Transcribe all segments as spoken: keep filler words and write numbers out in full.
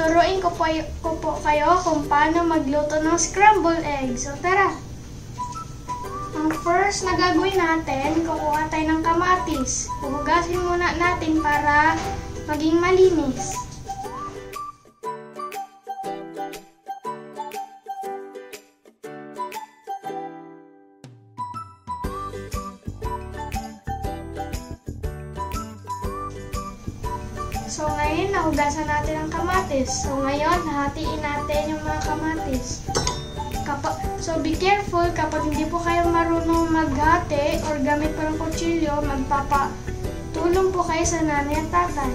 tuturuin ko po, ko po kayo kung paano magluto ng scrambled eggs. So tara! Ang first na gagawin natin, kukuha tayo ng kamatis. Huhugasin muna natin para maging malinis. So ngayon, nahugasan natin ang kamatis. So ngayon, hatiin natin yung mga kamatis. Kapag, so be careful kapag hindi po kayo marunong maghati or gamit po ng kutsilyo, magpapatulong po kayo sa nanay at tatay.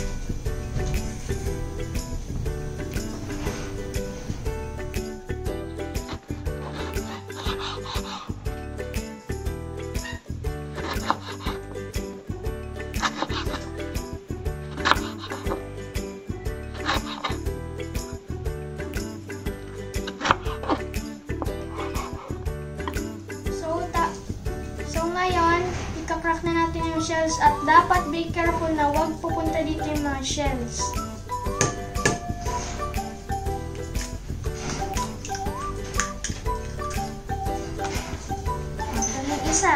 Ngayon, ika-crack na natin yung shells at dapat be careful na huwag pupunta dito yung mga shells. Ito yung isa.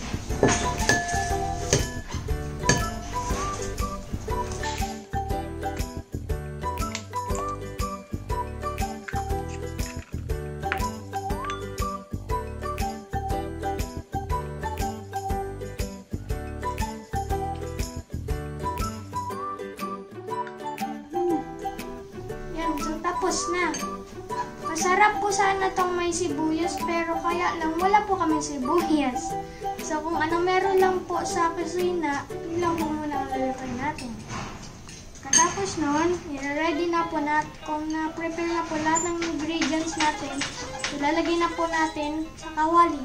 Tapos na. Masarap po sana tong may sibuyas pero kaya lang wala po kami sibuyas. So kung ano meron lang po sa kusina, yun lang po muna ang lalagay natin. Katapos nun, i-ready na po natin, kung na-prepare na po lahat ng ingredients natin, ilalagay na po natin sa kawali.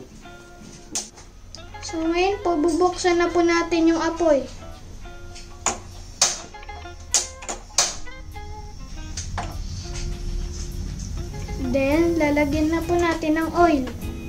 So ngayon po, bubuksan na po natin yung apoy. Then, lalagyan na po natin ng oil.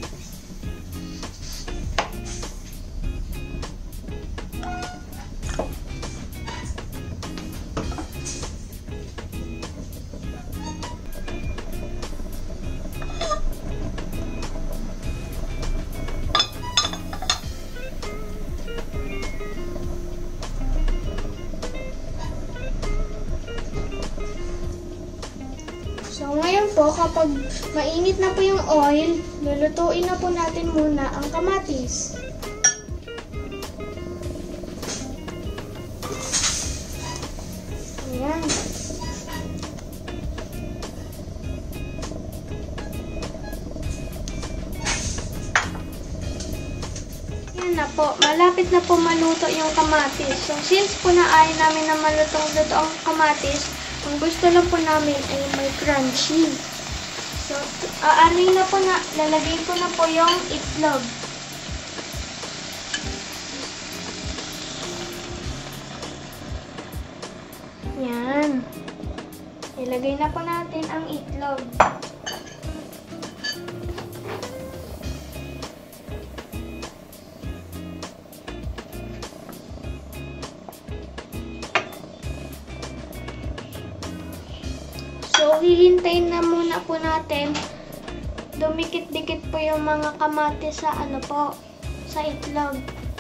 So, ngayon po, kapag mainit na po yung oil, lulutuin na po natin muna ang kamatis. Ayan. Ayan na po. Malapit na po maluto yung kamatis. So, since po na ayaw namin na malutong-luto ang kamatis, ang gusto lang po namin ay may crunchy. So, aanin na po na, lalagay ko na po yung itlog. Yan. Ilagay na po natin ang itlog. So, hihintayin na muna po natin dumikit-dikit po yung mga kamatis sa ano po, sa itlog.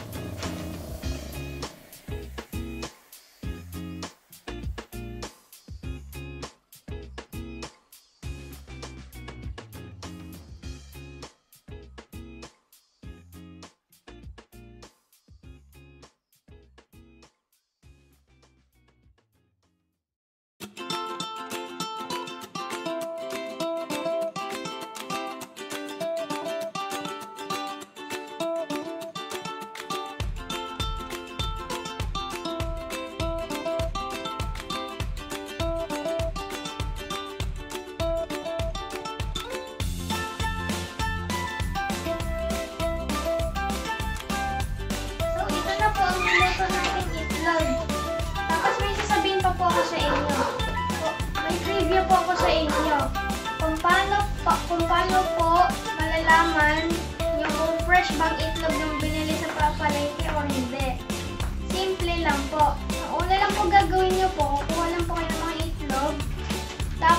po ako sa inyo kung paano, pa, kung paano po malalaman yung kung fresh bang itlog yung binili sa papalengke o hindi. Simple lang po. Ang una lang po gagawin nyo po, kukuha lang po kayo ng mga itlog.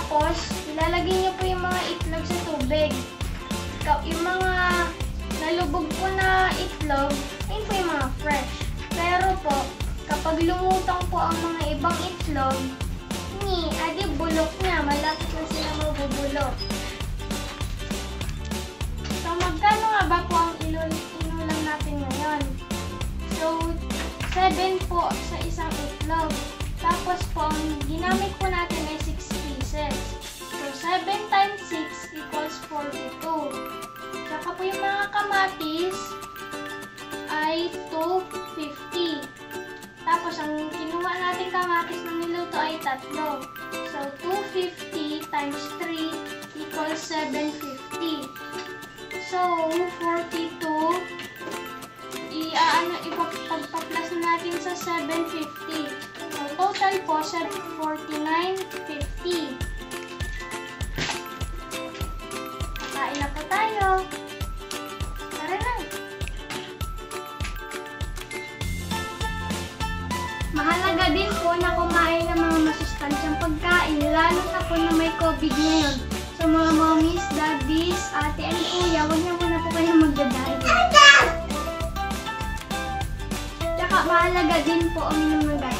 Tapos, ilalagay niyo po yung mga itlog sa tubig. Yung mga nalubog po na itlog, yun po yung mga fresh. Pero po, kapag lumutang po ang mga ibang itlog, ni, adi bulok niya, malapit na sila mabubulok. So, magkano nga ba po ang ilul inulam natin ngayon? So, seven po sa isang itlog. Tapos po, ang ginamit po natin ay six pieces. So, seven times six equals forty-two. Tsaka po yung mga kamatis ay two fifty. Tapos, ang kinuha natin kamatis na niluto ay tatlo. So, two fifty times three equals seven fifty. So, forty-two, i-ano, ipagpa-plus natin sa seven fifty. So, total po, forty-nine fifty. Kain na po tayo. Tara na. Mahalaga din po na kumain ng mga masustansyang pagkain, lalo na po na may COVID ngayon. So, mga mommies, daddies, ate, and kuya, huwag niyo muna po kayong magdadaya. Tsaka, mahalaga din po uminom ng gatas.